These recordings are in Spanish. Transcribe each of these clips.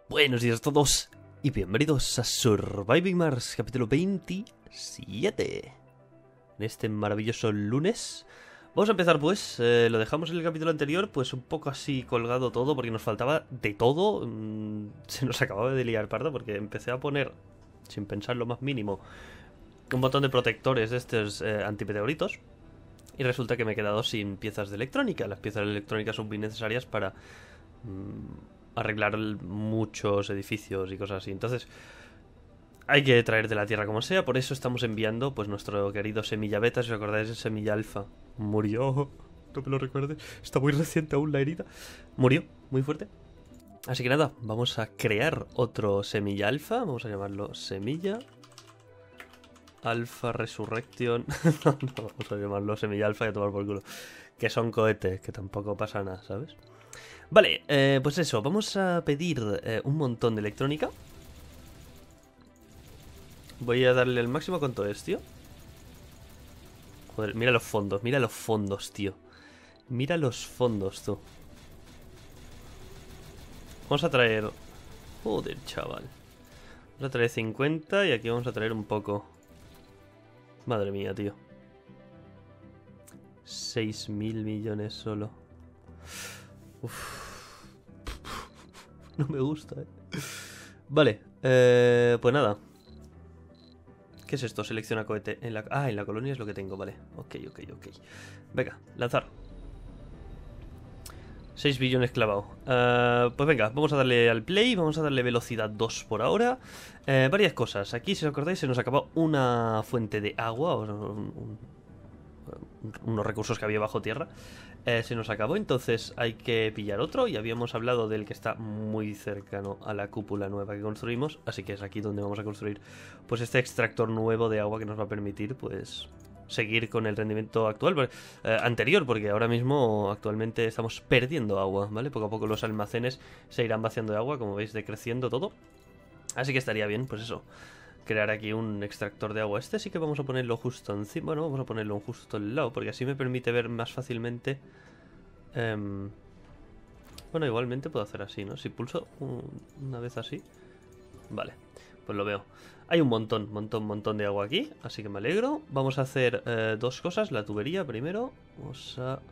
Buenos días a todos y bienvenidos a Surviving Mars, capítulo 27. En este maravilloso lunes vamos a empezar pues, lo dejamos en el capítulo anterior pues un poco así colgado todo porque nos faltaba de todo. Se nos acababa de liar parda porque empecé a poner, sin pensar lo más mínimo, un montón de protectores de estos antimeteoritos. Y resulta que me he quedado sin piezas de electrónica. Las piezas de electrónica son muy necesarias para arreglar muchos edificios y cosas así. Entonces hay que traer de la Tierra como sea. Por eso estamos enviando pues nuestro querido Semilla Beta. Si os acordáis de Semilla Alfa, murió. No me lo recuerdes, está muy reciente aún la herida. Murió, muy fuerte. Así que nada, vamos a crear otro Semilla Alfa. Vamos a llamarlo Semilla Alfa Resurrection. No, vamos a llamarlo Semilla Alfa y a tomar por culo. Que son cohetes, que tampoco pasa nada, ¿sabes? Vale, pues eso, vamos a pedir un montón de electrónica. Voy a darle el máximo. ¿Cuánto es, tío? Joder, mira los fondos, tío. Mira los fondos, tú. Vamos a traer... Joder, chaval. Vamos a traer 50 y aquí vamos a traer un poco. Madre mía, tío. 6.000 millones solo. Uf. No me gusta, Vale, pues nada. ¿Qué es esto? Selecciona cohete en la... Ah, en la colonia es lo que tengo, vale. Ok. Venga, lanzar. 6 billones clavado. Pues venga, vamos a darle al play. Vamos a darle velocidad 2 por ahora. Varias cosas. Aquí, si os acordáis, se nos acabó una fuente de agua. Unos recursos que había bajo tierra. Se nos acabó, entonces hay que pillar otro. Y habíamos hablado del que está muy cercano a la cúpula nueva que construimos. Así que es aquí donde vamos a construir pues este extractor nuevo de agua que nos va a permitir pues seguir con el rendimiento actual, anterior, porque ahora mismo actualmente estamos perdiendo agua, ¿vale? Poco a poco los almacenes se irán vaciando de agua, como veis, decreciendo todo. Así que estaría bien, pues eso, crear aquí un extractor de agua. Este sí que vamos a ponerlo justo encima. Bueno, vamos a ponerlo justo al lado, porque así me permite ver más fácilmente. Bueno, igualmente puedo hacer así, ¿no? Si pulso una vez así. Vale, pues lo veo. Hay un montón de agua aquí, así que me alegro. Vamos a hacer dos cosas. La tubería primero. Vamos a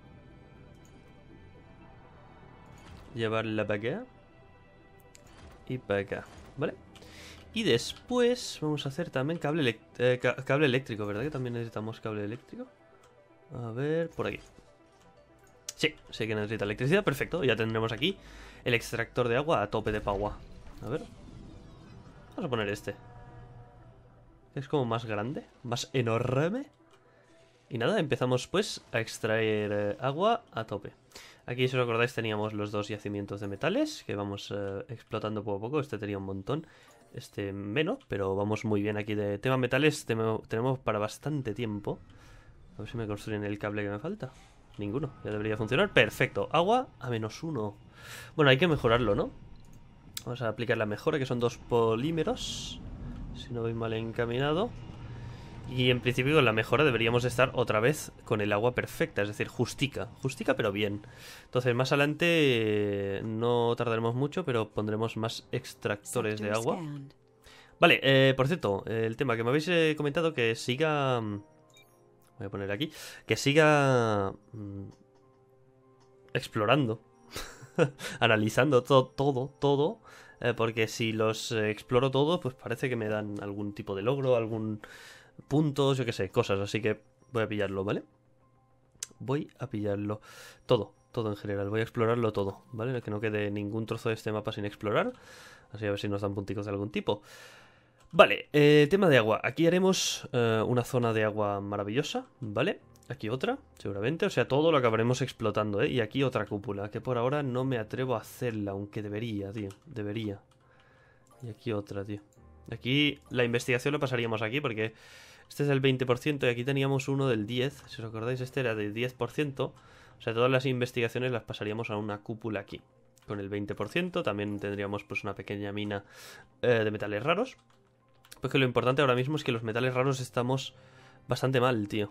llevarla para acá y para acá, ¿vale? Y después vamos a hacer también cable eléctrico, ¿verdad? Que también necesitamos cable eléctrico. A ver, por aquí. Sí que necesita electricidad, perfecto. Ya tendremos aquí el extractor de agua a tope de power. A ver. Vamos a poner este. Es como más grande, más enorme. Y nada, empezamos pues a extraer agua a tope. Aquí, si os acordáis, teníamos los dos yacimientos de metales que vamos explotando poco a poco. Este tenía un montón. Este menos, pero vamos muy bien aquí de tema metales. Tenemos para bastante tiempo. A ver si me construyen el cable que me falta. Ninguno, ya debería funcionar. Perfecto, agua a -1. Bueno, hay que mejorarlo, ¿no? Vamos a aplicar la mejora, que son 2 polímeros, si no voy mal encaminado. Y en principio con la mejora deberíamos estar otra vez con el agua perfecta, es decir, justica pero bien. Entonces más adelante no tardaremos mucho, pero pondremos más extractores de agua. Vale, por cierto, el tema que me habéis comentado, que siga... Voy a poner aquí, que siga explorando, analizando todo, porque si los exploro todo, pues parece que me dan algún tipo de logro, algún puntos, yo qué sé, cosas, así que voy a pillarlo, ¿vale? Voy a pillarlo todo en general, voy a explorarlo todo, ¿vale? Que no quede ningún trozo de este mapa sin explorar, así a ver si nos dan punticos de algún tipo. Vale, tema de agua. Aquí haremos una zona de agua maravillosa, ¿vale? Aquí otra, seguramente. O sea, todo lo acabaremos explotando, ¿eh? Y aquí otra cúpula, que por ahora no me atrevo a hacerla, aunque debería, tío. Debería. Y aquí otra, tío. Aquí la investigación lo pasaríamos aquí, porque este es el 20% y aquí teníamos uno del 10%. Si os acordáis, este era del 10%. O sea, todas las investigaciones las pasaríamos a una cúpula aquí. Con el 20%. También tendríamos pues una pequeña mina de metales raros. Porque lo importante ahora mismo es que los metales raros estamos bastante mal, tío.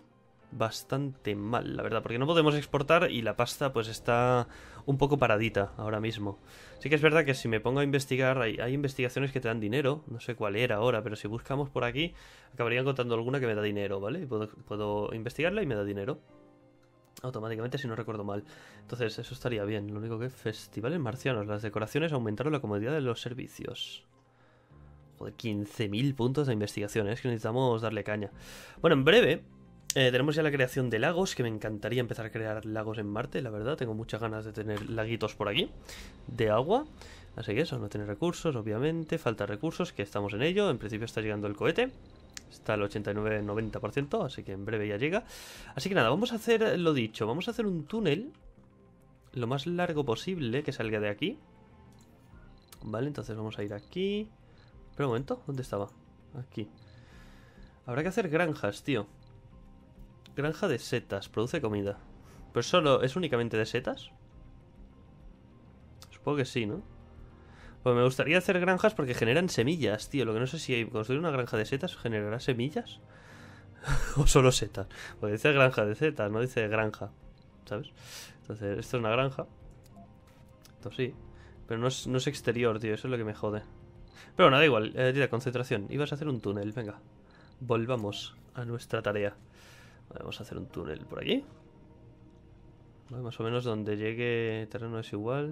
bastante mal, la verdad, porque no podemos exportar y la pasta pues está un poco paradita ahora mismo. Sí que es verdad que si me pongo a investigar, hay investigaciones que te dan dinero, no sé cuál era ahora, pero si buscamos por aquí, acabaría encontrando alguna que me da dinero, ¿vale? Puedo investigarla y me da dinero automáticamente si no recuerdo mal. Entonces eso estaría bien. Lo único que festivales marcianos, las decoraciones aumentaron la comodidad de los servicios. Joder, 15.000 puntos de investigación, es que necesitamos darle caña. Bueno, en breve tenemos ya la creación de lagos, que me encantaría empezar a crear lagos en Marte, la verdad. Tengo muchas ganas de tener laguitos por aquí, de agua. Así que eso, no tener recursos, obviamente. Falta recursos, que estamos en ello. En principio está llegando el cohete. Está al 89-90%, así que en breve ya llega. Así que nada, vamos a hacer lo dicho. Vamos a hacer un túnel lo más largo posible que salga de aquí. Vale, entonces vamos a ir aquí. Espera un momento, ¿dónde estaba? Aquí. Habrá que hacer granjas, tío. Granja de setas, produce comida. ¿Pero solo es únicamente de setas? Supongo que sí, ¿no? Pues me gustaría hacer granjas porque generan semillas, tío. Lo que no sé si construir una granja de setas generará semillas o solo setas. Pues dice granja de setas, no dice granja, ¿sabes? Entonces, esto es una granja. Esto sí. Pero no es exterior, tío. Eso es lo que me jode. Pero nada, igual. Tira, concentración. Ibas a hacer un túnel, venga. Volvamos a nuestra tarea. Vamos a hacer un túnel por aquí. Vale, más o menos donde llegue terreno es igual.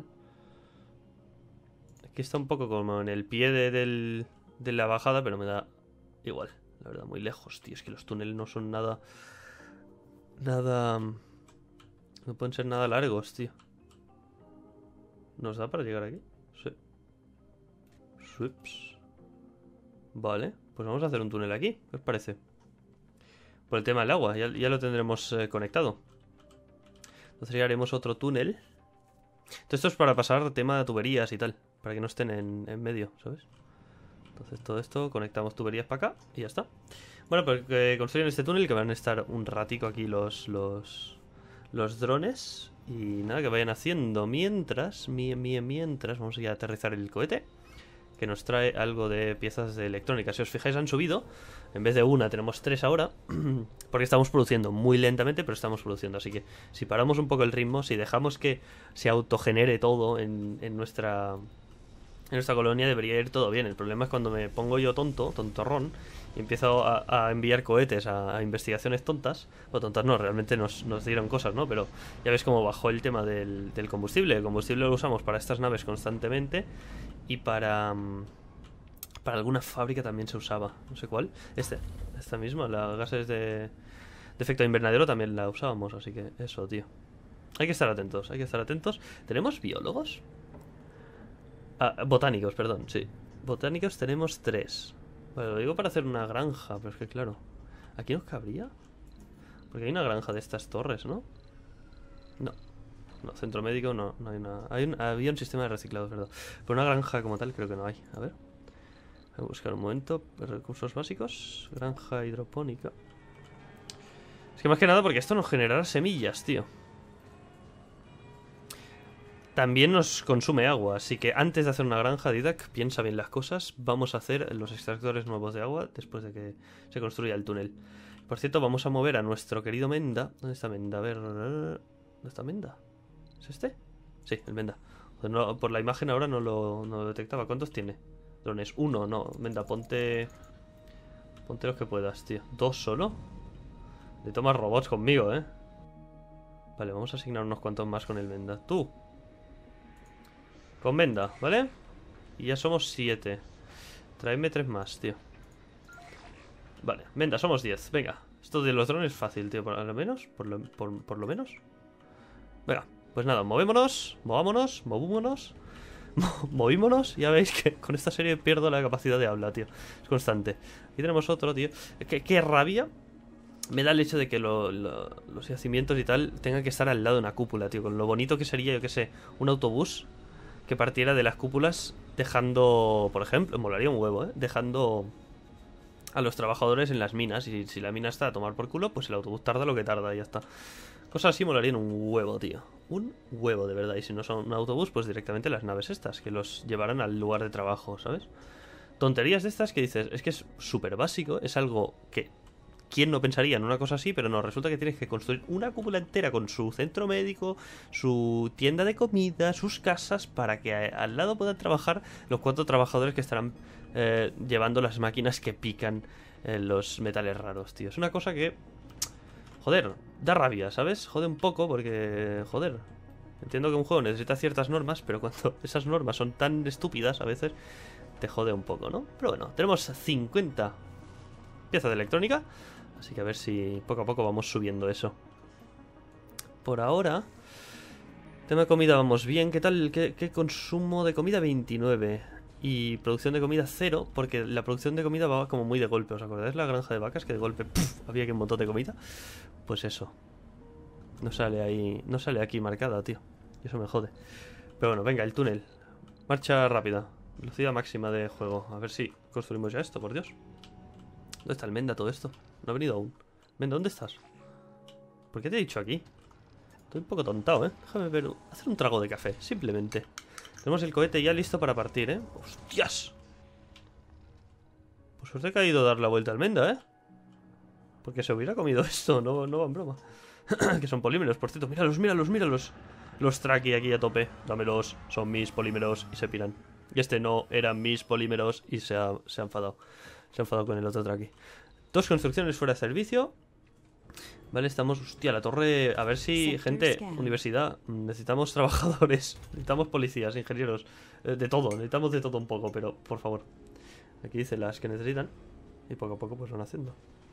Aquí está un poco como en el pie de la bajada, pero me da igual. La verdad, muy lejos, tío. Es que los túneles no son nada... No pueden ser nada largos, tío. ¿Nos da para llegar aquí? Sí. Swips. Vale, pues vamos a hacer un túnel aquí. ¿Qué os parece? Por el tema del agua, ya lo tendremos conectado. Entonces ya haremos otro túnel. Todo esto es para pasar tema de tuberías y tal, para que no estén en medio, ¿sabes? Entonces todo esto, conectamos tuberías para acá y ya está. Bueno, pues construyen este túnel, que van a estar un ratico aquí los drones. Y nada, que vayan haciendo mientras vamos a ir a aterrizar el cohete, que nos trae algo de piezas de electrónica. Si os fijáis, han subido. En vez de una, tenemos 3 ahora. Porque estamos produciendo muy lentamente, pero estamos produciendo. Así que si paramos un poco el ritmo, si dejamos que se autogenere todo en nuestra colonia, debería ir todo bien. El problema es cuando me pongo yo tontorrón, y empiezo a enviar cohetes a investigaciones tontas. O tontas no, realmente nos dieron cosas, ¿no? Pero ya ves cómo bajó el tema del combustible. El combustible lo usamos para estas naves constantemente. Y para alguna fábrica también se usaba. No sé cuál. Esta misma, las gases de efecto invernadero también la usábamos. Así que eso, tío. Hay que estar atentos, ¿Tenemos biólogos? Botánicos, perdón, sí. Botánicos tenemos 3. Vale, lo digo para hacer una granja, pero es que claro, ¿aquí nos cabría? Porque hay una granja de estas torres, ¿no? No, centro médico no hay nada. Había un sistema de reciclado, ¿verdad? Pero una granja como tal creo que no hay. A ver. Voy a buscar un momento. Recursos básicos. Granja hidropónica. Es que más que nada porque esto nos generará semillas, tío. También nos consume agua, así que antes de hacer una granja, Didac, piensa bien las cosas. Vamos a hacer los extractores nuevos de agua después de que se construya el túnel. Por cierto, vamos a mover a nuestro querido Menda. ¿Dónde está Menda? A ver... ¿Dónde está Menda? ¿Es este? Sí, el Menda. No, por la imagen ahora no lo detectaba. ¿Cuántos tiene? Drones. 1, no. Menda, ponte los que puedas, tío. 2 solo. Le tomas robots conmigo, ¿eh? Vale, vamos a asignar unos cuantos más con el Menda. Tú. Con Menda, ¿vale? Y ya somos 7. Tráeme 3 más, tío. Vale, Menda, somos 10. Venga, esto de los drones es fácil, tío. Por lo menos. Por lo menos. Venga, pues nada, movámonos. Movímonos. Ya veis que con esta serie pierdo la capacidad de habla, tío. Es constante. Aquí tenemos otro, tío. Qué rabia me da el hecho de que los yacimientos y tal tengan que estar al lado de una cúpula, tío. Con lo bonito que sería, yo que sé, un autobús que partiera de las cúpulas, dejando, por ejemplo, molaría un huevo, dejando a los trabajadores en las minas. Y si la mina está a tomar por culo, pues el autobús tarda lo que tarda y ya está. Cosas así molarían un huevo, tío. Un huevo, de verdad. Y si no son un autobús, pues directamente las naves estas, que los llevarán al lugar de trabajo, ¿sabes? Tonterías de estas que dices, es que es súper básico, es algo que ¿quién no pensaría en una cosa así? Pero no, resulta que tienes que construir una cúpula entera con su centro médico, su tienda de comida, sus casas, para que al lado puedan trabajar los 4 trabajadores que estarán llevando las máquinas que pican los metales raros, tío. Es una cosa que, joder, da rabia, ¿sabes? Jode un poco porque, joder, entiendo que un juego necesita ciertas normas, pero cuando esas normas son tan estúpidas a veces, te jode un poco, ¿no? Pero bueno, tenemos 50 piezas de electrónica, así que a ver si poco a poco vamos subiendo eso. Por ahora, tema de comida vamos bien. ¿Qué tal? ¿Qué consumo de comida? 29. Y producción de comida 0, porque la producción de comida va como muy de golpe. ¿Os acordáis la granja de vacas? Que de golpe había que un montón de comida. Pues eso. No sale ahí, no sale aquí marcada, tío. Y eso me jode. Pero bueno, venga, el túnel. Marcha rápida. Velocidad máxima de juego. A ver si construimos ya esto, por Dios. ¿Dónde está el Menda todo esto? No ha venido aún. Menda, ¿dónde estás? ¿Por qué te he dicho aquí? Estoy un poco tontado, ¿eh? Déjame ver, hacer un trago de café, simplemente. Tenemos el cohete ya listo para partir, ¿eh? ¡Hostias! Pues suerte que ha ido a dar la vuelta al Menda, ¿eh? Porque se hubiera comido esto, no va en broma. Que son polímeros, por cierto. Míralos, míralos, míralos. Los Traki aquí a tope. Dámelos, son mis polímeros y se piran. Y este no eran mis polímeros y se ha enfadado. Se ha enfadado con el otro Traki. 2 construcciones fuera de servicio. Vale, estamos... Hostia, la torre... A ver si... Gente, universidad. Necesitamos trabajadores. Necesitamos policías, ingenieros. De todo. Necesitamos de todo un poco, pero por favor. Aquí dice las que necesitan. Y poco a poco pues van haciendo.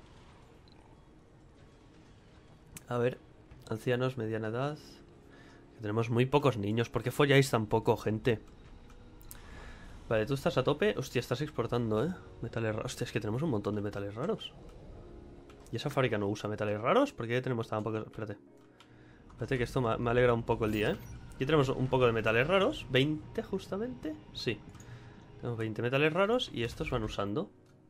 A ver. Ancianos, mediana edad. Que tenemos muy pocos niños. ¿Por qué folláis tan poco, gente? Vale, tú estás a tope. Hostia, estás exportando, ¿eh? Metales raros. Hostia, es que tenemos un montón de metales raros. ¿Y esa fábrica no usa metales raros? ¿Por qué tenemos tan poco? Espérate. Espérate que esto me alegra un poco el día, ¿eh? Aquí tenemos un poco de metales raros. 20 justamente. Sí. Tenemos 20 metales raros y estos van usando.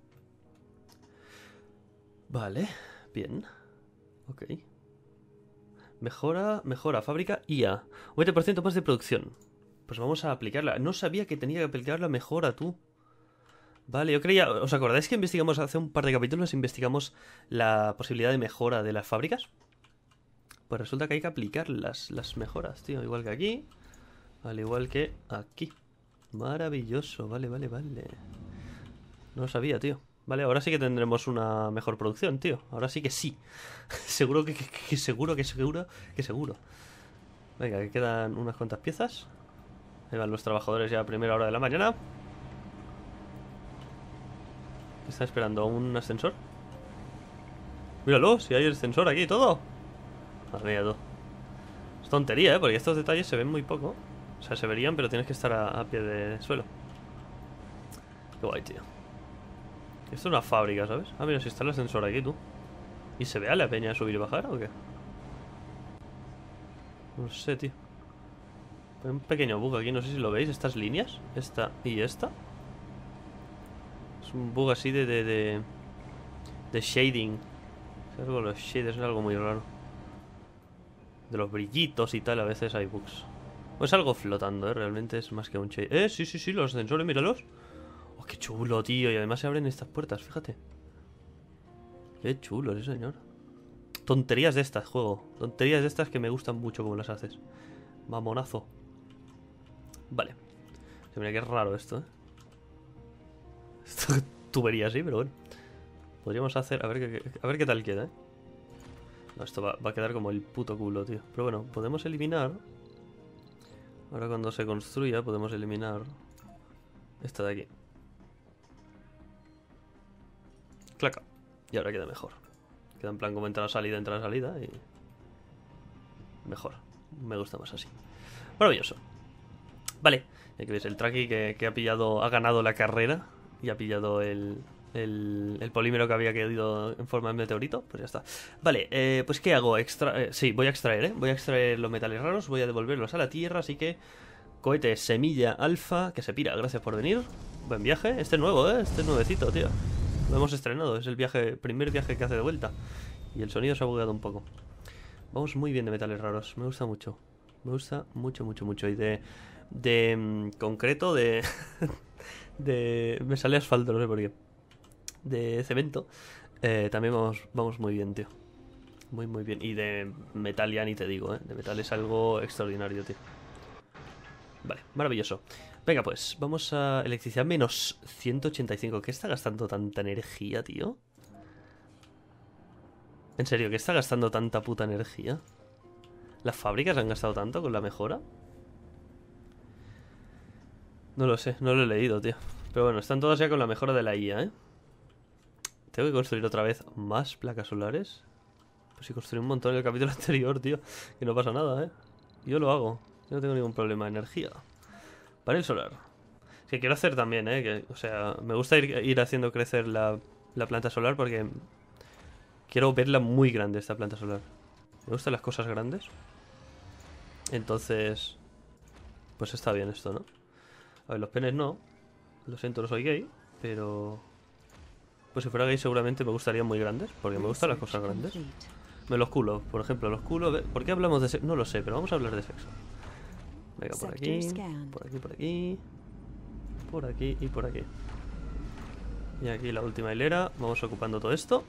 Vale. Bien. Ok. Mejora fábrica IA. 20% más de producción. Pues vamos a aplicarla. No sabía que tenía que aplicar la mejora, tú. Vale, yo creía... ¿Os acordáis que investigamos hace un par de capítulos? Investigamos la posibilidad de mejora de las fábricas. Pues resulta que hay que aplicar las mejoras, tío. Igual que aquí. Al igual que aquí. Maravilloso, vale. No lo sabía, tío. Vale, ahora sí que tendremos una mejor producción, tío. Ahora sí que sí. Seguro que seguro. Venga, que quedan unas cuantas piezas. Ahí van los trabajadores ya a primera hora de la mañana. ¿Está esperando un ascensor? Míralo, si hay ascensor aquí y todo. Madre mía, tú. Es tontería, porque estos detalles se ven muy poco. O sea, se verían, pero tienes que estar a pie de suelo. Qué guay, tío. Esto es una fábrica, ¿sabes? Ah, mira, si está el ascensor aquí, tú. ¿Y se ve a la peña subir y bajar o qué? No sé, tío. Hay un pequeño bug aquí, no sé si lo veis. Estas líneas, esta y esta. Es un bug así de shading. Es algo, los shaders es algo muy raro. De los brillitos y tal, a veces hay bugs. O es algo flotando, realmente es más que un shade. Sí, los ascensores, míralos. Oh, qué chulo, tío. Y además se abren estas puertas, fíjate. Qué chulo, sí, señor. Tonterías de estas, juego. Tonterías de estas que me gustan mucho como las haces. Mamonazo. Vale. Mira que es raro esto, ¿eh? Esto tubería sí, pero bueno. Podríamos hacer... A ver qué tal queda, ¿eh? No, esto va a quedar como el puto culo, tío. Pero bueno, podemos eliminar... Ahora cuando se construya podemos eliminar... Esta de aquí. Claca. Y ahora queda mejor. Queda en plan como entrada, salida y... Mejor. Me gusta más así. Maravilloso. Vale. Aquí veis el Traki que ha pillado... Ha ganado la carrera. Y ha pillado el polímero que había caído en forma de meteorito. Pues ya está. Vale, pues ¿qué hago? Sí, voy a extraer, ¿eh? Voy a extraer los metales raros. Voy a devolverlos a la Tierra. Así que... Cohete semilla alfa, que se pira, gracias por venir. Buen viaje, este es nuevo, este es nuevecito, tío. Lo hemos estrenado, es el primer viaje que hace de vuelta. Y el sonido se ha bugueado un poco. Vamos muy bien de metales raros, me gusta mucho. Me gusta mucho. Y de concreto, me sale asfalto, no sé por qué. De cemento. También vamos muy bien, tío. Muy bien. Y de metal ya ni te digo, ¿eh? De metal es algo extraordinario, tío. Vale, maravilloso. Venga, pues, vamos a electricidad menos 185. ¿Qué está gastando tanta energía, tío? En serio, ¿qué está gastando tanta puta energía? ¿Las fábricas han gastado tanto con la mejora? No lo sé, no lo he leído, tío. Pero bueno, están todas ya con la mejora de la IA, ¿eh? Tengo que construir otra vez más placas solares. Pues si construí un montón en el capítulo anterior, tío. Que no pasa nada, ¿eh? Yo lo hago. Yo no tengo ningún problema de energía. Panel solar. Que quiero hacer también, ¿eh? Que, o sea, me gusta ir haciendo crecer la planta solar porque quiero verla muy grande, esta planta solar. Me gustan las cosas grandes. Entonces, pues está bien esto, ¿no? A ver, los penes no. Lo siento, no soy gay. Pero... pues si fuera gay seguramente me gustarían muy grandes. Porque me gustan las cosas grandes. Los culos, por ejemplo, los culos... ¿Por qué hablamos de sexo? No lo sé, pero vamos a hablar de sexo. Venga, por aquí, por aquí, por aquí. Por aquí y por aquí. Y aquí la última hilera. Vamos ocupando todo esto.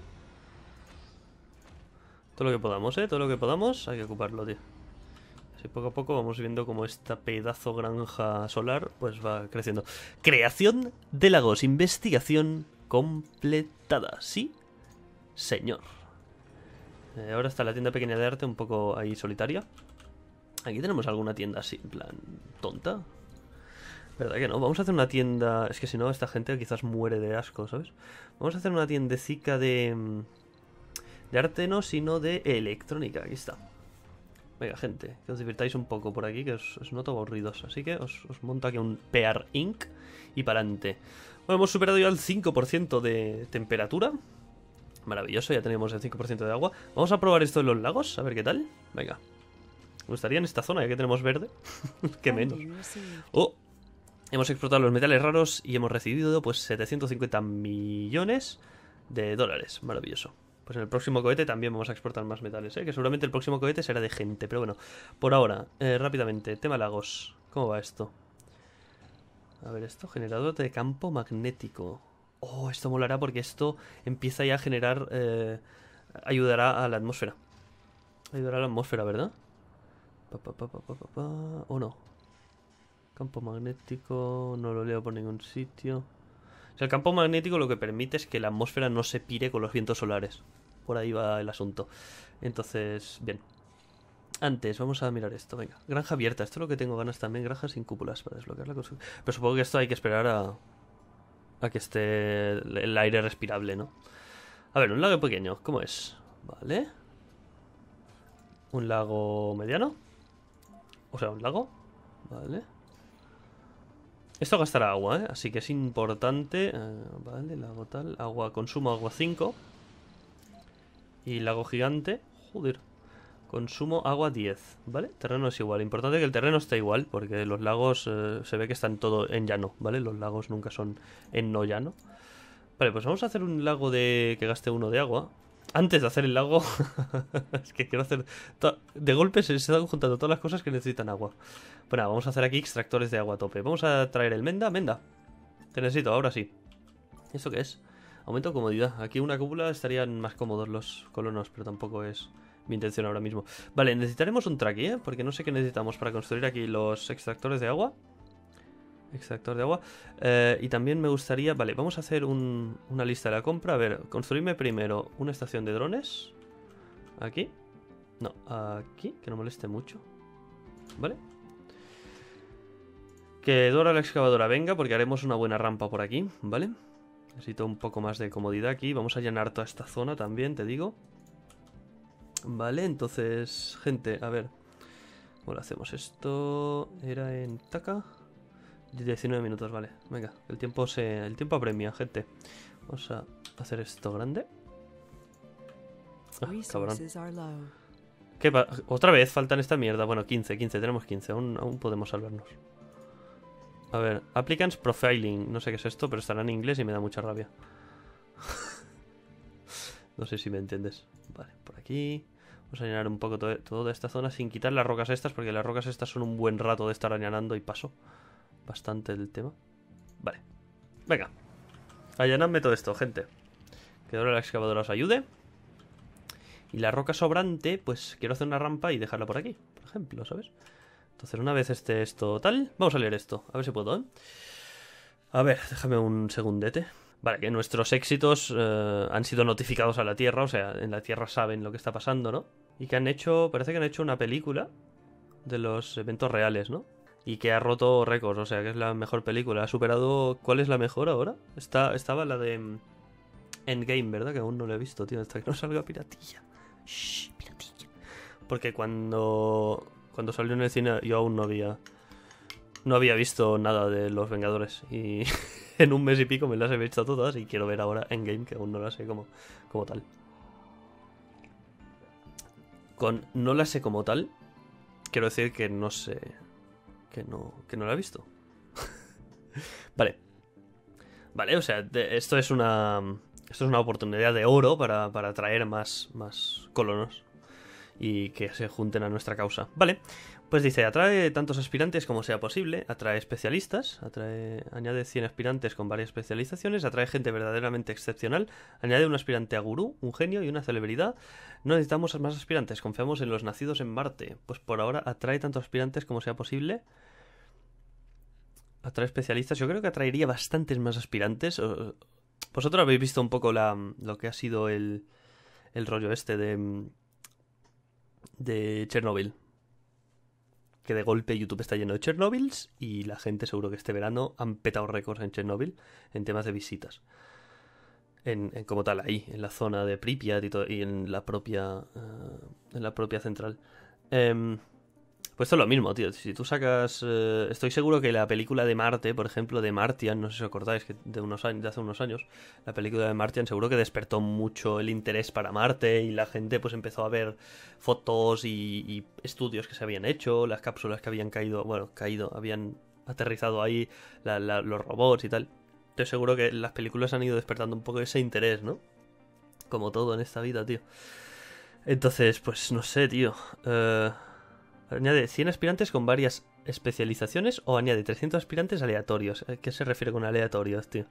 Todo lo que podamos, ¿eh? Todo lo que podamos hay que ocuparlo, tío. Así poco a poco vamos viendo cómo esta pedazo granja solar pues va creciendo. Creación de lagos. Investigación completada. ¿Sí? Señor. Ahora está la tienda pequeña de arte un poco ahí solitaria. Aquí tenemos alguna tienda así, en plan, tonta. ¿Verdad que no? Vamos a hacer una tienda... es que si no, esta gente quizás muere de asco, ¿sabes? Vamos a hacer una tiendecica de arte no, sino de electrónica. Aquí está. Venga, gente, que os divirtáis un poco por aquí, que os noto aburridos. Así que os monto aquí un Pear Inc. Y para adelante. Bueno, hemos superado ya el 5% de temperatura. Maravilloso, ya tenemos el 5% de agua. Vamos a probar esto en los lagos, a ver qué tal. Venga. Me gustaría en esta zona, ya que tenemos verde. Qué menos. Oh, hemos explotado los metales raros y hemos recibido pues 750 millones de dólares. Maravilloso. Pues en el próximo cohete también vamos a exportar más metales, ¿eh? Que seguramente el próximo cohete será de gente. Pero bueno, por ahora, rápidamente, tema lagos. ¿Cómo va esto? A ver, esto, generador de campo magnético. Oh, esto molará porque esto empieza ya a generar... ayudará a la atmósfera. Ayudará a la atmósfera, ¿verdad? ¿O no? Campo magnético... no lo leo por ningún sitio. O sea, el campo magnético lo que permite es que la atmósfera no se pire con los vientos solares. Por ahí va el asunto. Entonces, bien. Antes, vamos a mirar esto, venga. Granja abierta, esto es lo que tengo ganas también. Granja sin cúpulas para desbloquear la construcción. Pero supongo que esto hay que esperar a que esté el aire respirable, ¿no? A ver, un lago pequeño, ¿cómo es? Vale. Un lago mediano. O sea, un lago. Vale. Esto gastará agua, ¿eh? Así que es importante. Vale, lago tal. Agua, consumo agua 5. Y lago gigante. Joder. Consumo agua 10, ¿vale? Terreno es igual. Importante que el terreno esté igual, porque los lagos se ve que están todo en llano, ¿vale? Los lagos nunca son en no llano. Vale, pues vamos a hacer un lago que gaste 1 de agua. Antes de hacer el lago... es que quiero hacer... de golpe se están juntando todas las cosas que necesitan agua. Bueno, vamos a hacer aquí extractores de agua a tope. Vamos a traer el Menda. Menda, te necesito, ahora sí. ¿Esto qué es? Aumento de comodidad. Aquí una cúpula estarían más cómodos los colonos, pero tampoco es mi intención ahora mismo. Vale, necesitaremos un traqui, ¿eh? Porque no sé qué necesitamos para construir aquí los extractores de agua. Extractor de agua. Y también me gustaría... vale, vamos a hacer una lista de la compra. A ver, construirme primero una estación de drones. Aquí. No, aquí, que no moleste mucho. ¿Vale? Que Dora la excavadora venga, porque haremos una buena rampa por aquí, ¿vale? Necesito un poco más de comodidad aquí. Vamos a llenar toda esta zona también, te digo. Vale, entonces, gente, a ver. ¿Cómo lo hacemos? Esto era en Taka. 19 minutos, vale. Venga, el tiempo apremia, gente. Vamos a hacer esto grande. Ah, cabrón. ¿Qué otra vez faltan esta mierda. Bueno, 15, tenemos 15. Aún podemos salvarnos. A ver, Applicants Profiling. No sé qué es esto, pero estará en inglés y me da mucha rabia. No sé si me entiendes. Vale, por aquí. Vamos a llenar un poco toda esta zona sin quitar las rocas estas, porque las rocas estas son un buen rato de estar allanando y paso bastante del tema. Vale. Venga. Allanadme todo esto, gente. Que ahora la excavadora os ayude. Y la roca sobrante, pues quiero hacer una rampa y dejarla por aquí, por ejemplo, ¿sabes? Entonces una vez esté esto tal, vamos a leer esto, a ver si puedo, ¿eh? A ver, déjame un segundete. Vale, que nuestros éxitos han sido notificados a la Tierra, o sea, en la Tierra saben lo que está pasando, ¿no? Y que han hecho, parece que han hecho una película de los eventos reales, ¿no? Y que ha roto récords, o sea, que es la mejor película. Ha superado... ¿Cuál es la mejor ahora? Estaba la de Endgame, ¿verdad? Que aún no la he visto, tío, hasta que no salga piratilla. Shh, piratilla. Porque cuando salió en el cine yo aún no había visto nada de Los Vengadores. Y en un mes y pico me las he visto todas y quiero ver ahora Endgame, que aún no las sé como tal. Con no la sé como tal, quiero decir que no sé... Que no la he visto. Vale. Vale, o sea, esto es una oportunidad de oro para atraer más colonos y que se junten a nuestra causa. Vale, pues dice, atrae tantos aspirantes como sea posible, atrae especialistas, añade 100 aspirantes con varias especializaciones, atrae gente verdaderamente excepcional, añade un aspirante a gurú, un genio y una celebridad. No necesitamos más aspirantes, confiamos en los nacidos en Marte. Pues por ahora atrae tantos aspirantes como sea posible. Atrae especialistas, yo creo que atraería bastantes más aspirantes. Vosotros habéis visto un poco lo que ha sido el rollo este de Chernobyl. Que de golpe YouTube está lleno de Chernobyls y la gente seguro que este verano han petado récords en Chernobyl en temas de visitas. Como tal, ahí, en la zona de Pripyat y en la propia central. Pues esto es lo mismo, tío. Si tú sacas... estoy seguro que la película de Marte, por ejemplo, de Martian, no sé si os acordáis, que de hace unos años, la película de Martian seguro que despertó mucho el interés para Marte y la gente pues empezó a ver fotos y estudios que se habían hecho, las cápsulas que habían habían aterrizado ahí, los robots y tal. Estoy seguro que las películas han ido despertando un poco ese interés, ¿no? Como todo en esta vida, tío. Entonces, pues no sé, tío. Añade 100 aspirantes con varias especializaciones o añade 300 aspirantes aleatorios. ¿Qué se refiere con aleatorios, tío?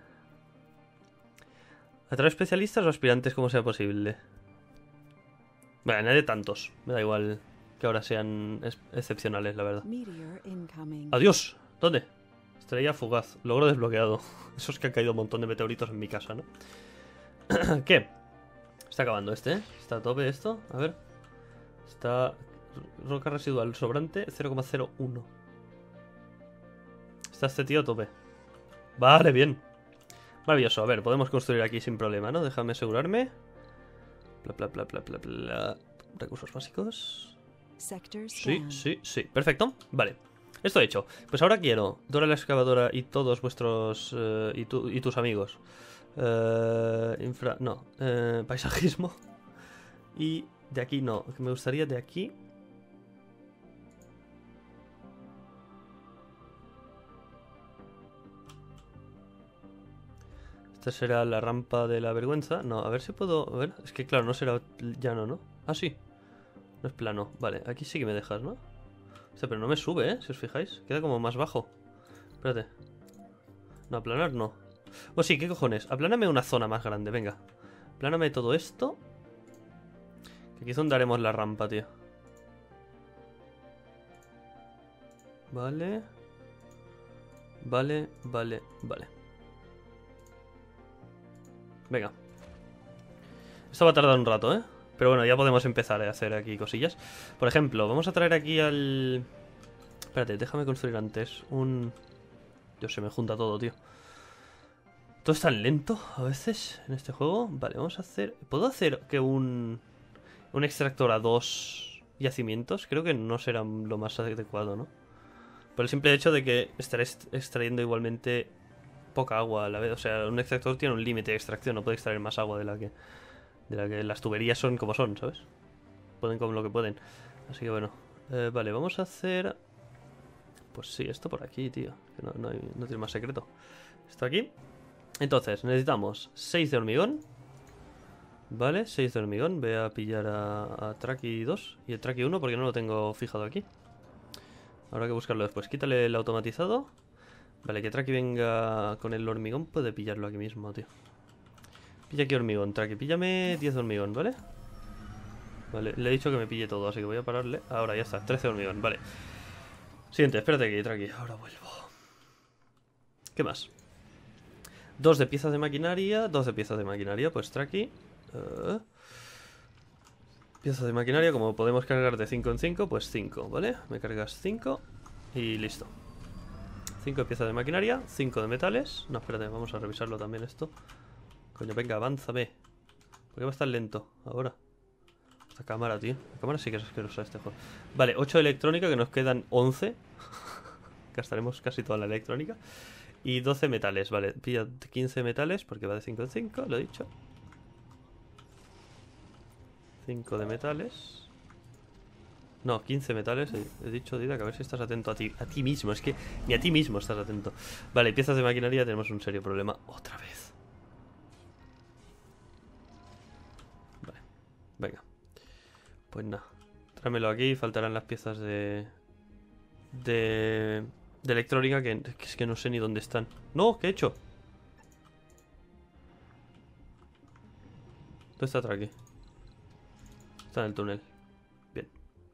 ¿Atrae especialistas o aspirantes como sea posible? Bueno, añade tantos. Me da igual que ahora sean excepcionales, la verdad. ¡Adiós! ¿Dónde? Estrella fugaz. Logro desbloqueado. Eso es que han caído un montón de meteoritos en mi casa, ¿no? ¿Qué? Está acabando este, ¿eh? ¿Está a tope esto? A ver. Está... Roca residual sobrante 0,01. Está este tío a tope. Vale, bien. Maravilloso. A ver, podemos construir aquí sin problema, ¿no? Déjame asegurarme. Recursos básicos. Sí. Perfecto. Vale. Esto hecho. Pues ahora quiero Dora la excavadora y todos vuestros... y tus amigos. Paisajismo. Y de aquí no. Me gustaría de aquí... Esta será la rampa de la vergüenza. No, a ver si puedo... A ver, es que claro, no será llano, ¿no? Ah, sí. No es plano. Vale, aquí sí que me dejas, ¿no? O sea, pero no me sube, ¿eh? Si os fijáis. Queda como más bajo. Espérate. No, aplanar no. Pues sí, ¿qué cojones? Apláname una zona más grande, venga. Apláname todo esto. Que aquí es donde haremos la rampa, tío. Vale. Vale. Venga. Esto va a tardar un rato, ¿eh? Pero bueno, ya podemos empezar a hacer aquí cosillas. Por ejemplo, vamos a traer aquí al... Espérate, déjame construir antes un... Dios, se me junta todo, tío. Todo es tan lento a veces en este juego. Vale, vamos a hacer... ¿Puedo hacer que un extractor a 2 yacimientos? Creo que no será lo más adecuado, ¿no? Por el simple hecho de que estaré extrayendo igualmente poca agua a la vez. O sea, un extractor tiene un límite de extracción. No puede extraer más agua de la que las tuberías son como son, ¿sabes? Pueden como lo que pueden. Así que bueno. Vale, vamos a hacer... Pues sí, esto por aquí, tío. Que no tiene más secreto. Esto aquí. Entonces, necesitamos 6 de hormigón. Vale, 6 de hormigón. Voy a pillar a Traki 2 y el Traki 1 porque no lo tengo fijado aquí. Habrá que buscarlo después. Quítale el automatizado. Vale, que Traki venga con el hormigón. Puede pillarlo aquí mismo, tío. Pilla aquí hormigón, Traki. Píllame 10 de hormigón, ¿vale? Vale, le he dicho que me pille todo, así que voy a pararle. Ahora ya está, 13 de hormigón, vale. Siguiente, espérate aquí, Traki. Ahora vuelvo. ¿Qué más? 2 de piezas de maquinaria, 2 de piezas de maquinaria, pues Traki. Piezas de maquinaria, como podemos cargar de 5 en 5, pues 5, ¿vale? Me cargas 5 y listo. 5 de piezas de maquinaria, 5 de metales. No, espérate, vamos a revisarlo también esto. Coño, venga, avánzame. ¿Por qué va a estar lento ahora? Esta cámara, tío. La cámara sí que es asquerosa este juego. Vale, 8 de electrónica, que nos quedan 11. Gastaremos casi toda la electrónica. Y 12 metales, vale. Pilla 15 metales porque va de 5 en 5, lo he dicho. 5 de metales. No, 15 metales, he dicho, Didac, a ver si estás atento a ti mismo. Es que ni a ti mismo estás atento. Vale, piezas de maquinaria, tenemos un serio problema otra vez. Vale, venga. Pues nada, tráemelo aquí, faltarán las piezas de electrónica que es que no sé ni dónde están. No, ¿qué he hecho? ¿Dónde está Traki? Está en el túnel. Bien.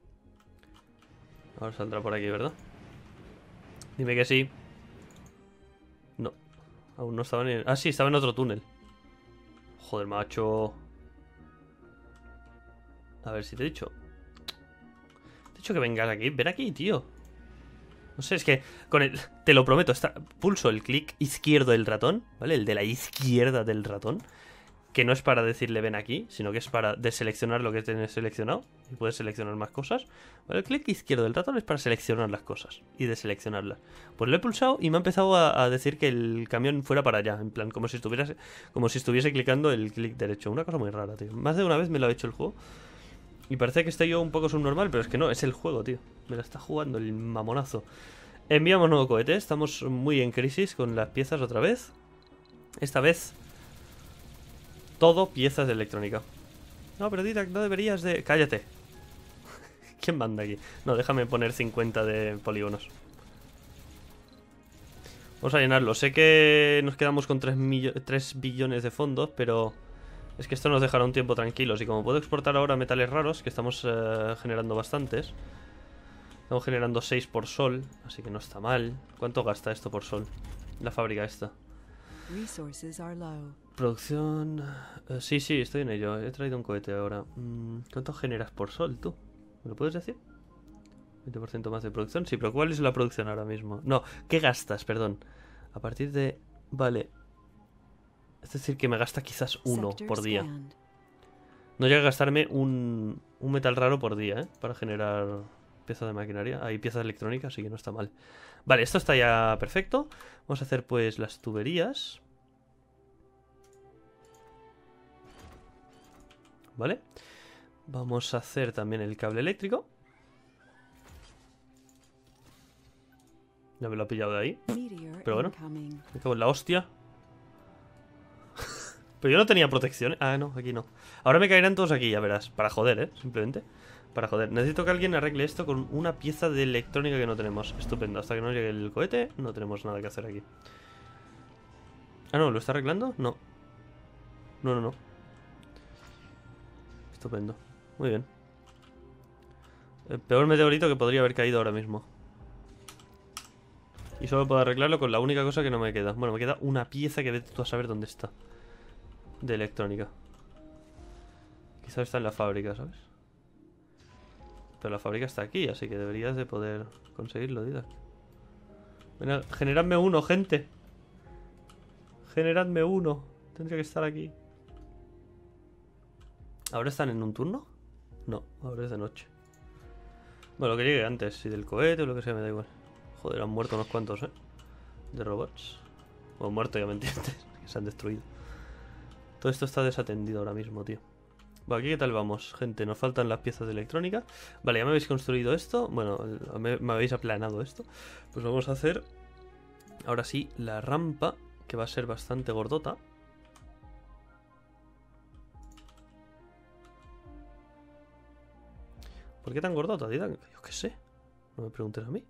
Ahora saldrá por aquí, ¿verdad? Dime que sí. No, aún no estaba ni... Ah, sí, estaba en otro túnel. Joder, macho. A ver si te he dicho. Te he dicho que vengas aquí. Ven aquí, tío. No sé, es que con el... Te lo prometo, pulso el clic izquierdo del ratón, ¿vale? El de la izquierda del ratón. Que no es para decirle ven aquí, sino que es para deseleccionar lo que tienes seleccionado. Y puedes seleccionar más cosas. ¿Vale? El clic izquierdo del ratón es para seleccionar las cosas y deseleccionarlas. Pues lo he pulsado y me ha empezado a decir que el camión fuera para allá. En plan, como si estuviese clicando el clic derecho. Una cosa muy rara, tío. Más de una vez me lo ha hecho el juego. Y parece que estoy yo un poco subnormal, pero es que no, es el juego, tío. Me la está jugando el mamonazo. Enviamos nuevo cohete. Estamos muy en crisis con las piezas otra vez. Esta vez todo piezas de electrónica. No, pero Didac, no deberías de... Cállate. ¿Quién manda aquí? No, déjame poner 50 de polígonos. Vamos a llenarlo. Sé que nos quedamos con 3 billones de fondos, pero... Es que esto nos dejará un tiempo tranquilos. Y como puedo exportar ahora metales raros, que estamos generando bastantes. Estamos generando 6 por sol, así que no está mal. ¿Cuánto gasta esto por sol? La fábrica esta. Producción... sí, estoy en ello. He traído un cohete ahora. ¿Cuánto generas por sol, tú? ¿Me lo puedes decir? 20% más de producción. Sí, pero ¿cuál es la producción ahora mismo? No, ¿qué gastas? Perdón. A partir de... Vale. Es decir, que me gasta quizás 1 por día. No llega a gastarme un metal raro por día, ¿eh? Para generar piezas de maquinaria. Hay piezas electrónicas, así que no está mal. Vale, esto está ya perfecto. Vamos a hacer pues las tuberías. Vale. Vamos a hacer también el cable eléctrico. Ya me lo ha pillado de ahí. Pero bueno, me cago en la hostia. Pero yo no tenía protección. Ah, no, aquí no. Ahora me caerán todos aquí, ya verás. Para joder, simplemente. Para joder. Necesito que alguien arregle esto con una pieza de electrónica que no tenemos. Estupendo. Hasta que no llegue el cohete, no tenemos nada que hacer aquí. Ah, no, ¿lo está arreglando? No. No. Estupendo. Muy bien. El peor meteorito que podría haber caído ahora mismo. Y solo puedo arreglarlo con la única cosa que no me queda. Bueno, me queda una pieza que vete tú a saber dónde está. De electrónica. Quizás está en la fábrica, ¿sabes? Pero la fábrica está aquí, así que deberías de poder conseguirlo, Didac. Venga, generadme uno, gente. Generadme uno. Tendría que estar aquí. ¿Ahora están en un turno? No, ahora es de noche. Bueno, lo que llegue antes, si del cohete o lo que sea, me da igual. Joder, han muerto unos cuantos, de robots. O han muerto, ya me entiendes. Que se han destruido. Todo esto está desatendido ahora mismo, tío. Bueno, aquí qué tal vamos, gente. Nos faltan las piezas de electrónica. Vale, ya me habéis construido esto. Bueno, me habéis aplanado esto. Pues vamos a hacer ahora sí la rampa, que va a ser bastante gordota. ¿Por qué tan gordota, Didac? Yo qué sé. No me preguntes a mí.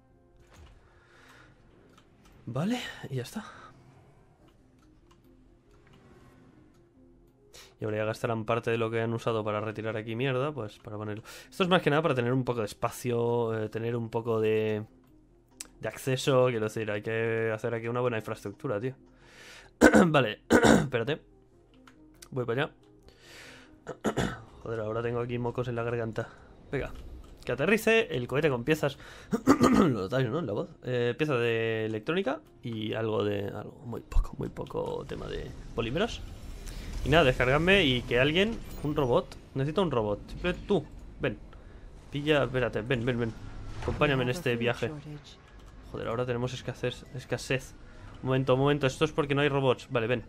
Vale, y ya está. Y ahora ya gastarán parte de lo que han usado para retirar aquí mierda, pues para ponerlo. Esto es más que nada para tener un poco de espacio, tener un poco de acceso. Quiero decir, hay que hacer aquí una buena infraestructura, tío. Vale, espérate. Voy para allá. Joder, ahora tengo aquí mocos en la garganta. Venga, que aterrice el cohete con piezas. Lo notáis, ¿no? En la voz. Piezas de electrónica y algo muy poco tema de polímeros. Y nada, descargarme y que alguien... Un robot. Necesito un robot. Siempre tú. Ven. Pilla... Espérate. Ven. Acompáñame en este viaje. Joder, ahora tenemos escasez. Un momento. Esto es porque no hay robots. Vale, ven.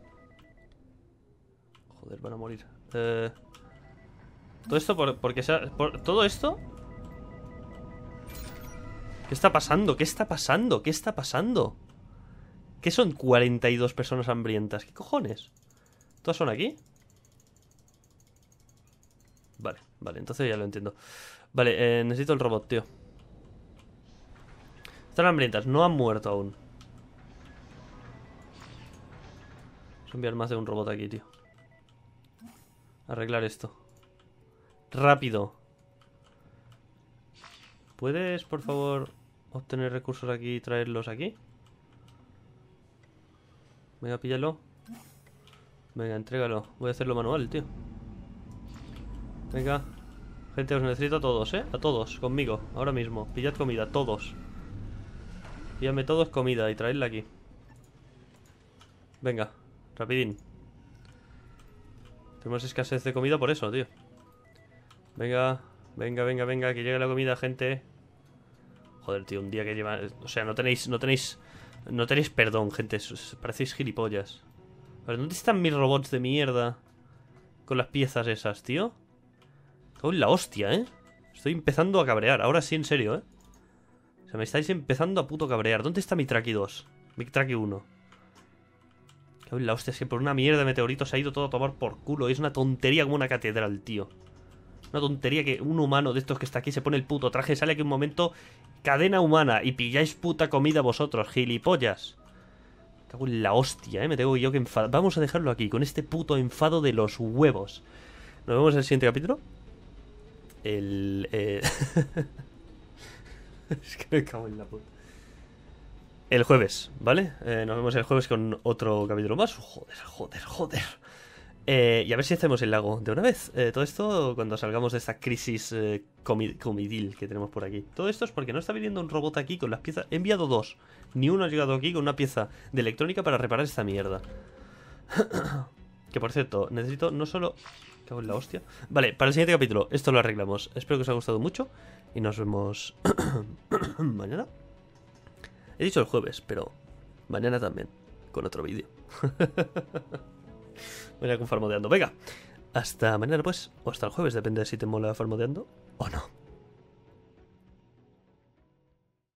Joder, van a morir. Todo esto porque todo esto... ¿Qué está pasando? ¿Qué son 42 personas hambrientas? ¿Qué cojones? ¿Todas son aquí? Vale, entonces ya lo entiendo. Vale, necesito el robot, tío. Están hambrientas, no han muerto aún. Vamos a enviar más de un robot aquí, tío. Arreglar esto. Rápido. ¿Puedes, por favor, obtener recursos aquí y traerlos aquí? Venga, píllalo. Venga, entrégalo. Voy a hacerlo manual, tío. Venga. Gente, os necesito a todos, ¿eh? A todos, conmigo, ahora mismo. Pillad comida, todos. Píllame todos comida y traedla aquí. Venga, rapidín. Tenemos escasez de comida por eso, tío. Venga, que llegue la comida, gente. Joder, tío, un día que lleva... O sea, no tenéis perdón, gente. Parecéis gilipollas. Vale, ¿dónde están mis robots de mierda? Con las piezas esas, tío. Cago en la hostia, ¿eh? Estoy empezando a cabrear. Ahora sí, en serio, ¿eh? O sea, me estáis empezando a puto cabrear. ¿Dónde está mi Traki 2? Mi Traki 1. Cago en la hostia, es que por una mierda de meteorito se ha ido todo a tomar por culo. Es una tontería como una catedral, tío. Una tontería que un humano de estos que está aquí se pone el puto traje, sale aquí un momento, cadena humana, y pilláis puta comida vosotros, gilipollas. Cago en la hostia, me tengo yo que enfadar. Vamos a dejarlo aquí, con este puto enfado de los huevos. Nos vemos en el siguiente capítulo. Es que me cago en la puta. El jueves, ¿vale? Nos vemos el jueves con otro capítulo más. Joder. Y a ver si hacemos el lago de una vez. Todo esto cuando salgamos de esta crisis comidil que tenemos por aquí. Todo esto es porque no está viniendo un robot aquí con las piezas. He enviado 2. Ni uno ha llegado aquí con una pieza de electrónica para reparar esta mierda. Que por cierto, necesito no solo... Cago en la hostia. Vale, para el siguiente capítulo esto lo arreglamos. Espero que os haya gustado mucho. Y nos vemos mañana. He dicho el jueves, pero mañana también. Con otro vídeo. Voy a con farmodeando. Venga, hasta mañana pues. O hasta el jueves, depende de si te mola farmodeando o no.